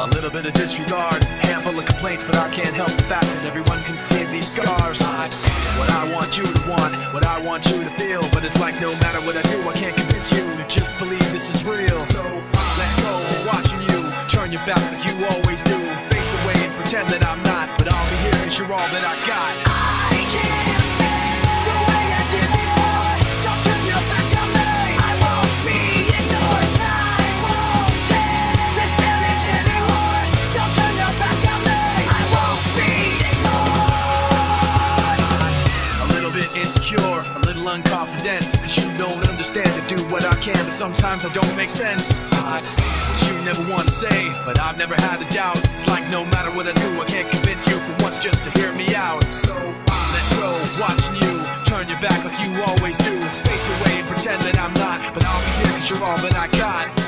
A little bit of disregard, handful of complaints, but I can't help the fact that everyone can see these scars. What I want you to want, what I want you to feel, but it's like no matter what I do, I can't convince you to just believe this is real. So let go, watching you turn your back like you always do, face away and pretend that I'm not, but I'll be here cause you're all that I got. I can't stand the way I did before. Don't turn your back on me. I won't be ignored. Time won't take this damage anymore. Don't turn your back on me. I won't be ignored. A little bit insecure, a little unconfident, cause you don't understand to do what I can, but sometimes I don't make sense. You never want to say, but I've never had a doubt. It's like no matter what I do, I can't convince you for once just to hear me out. So let go, watching you turn your back like you always do, face away and pretend that I'm not, but I'll be here cause you're all that I got.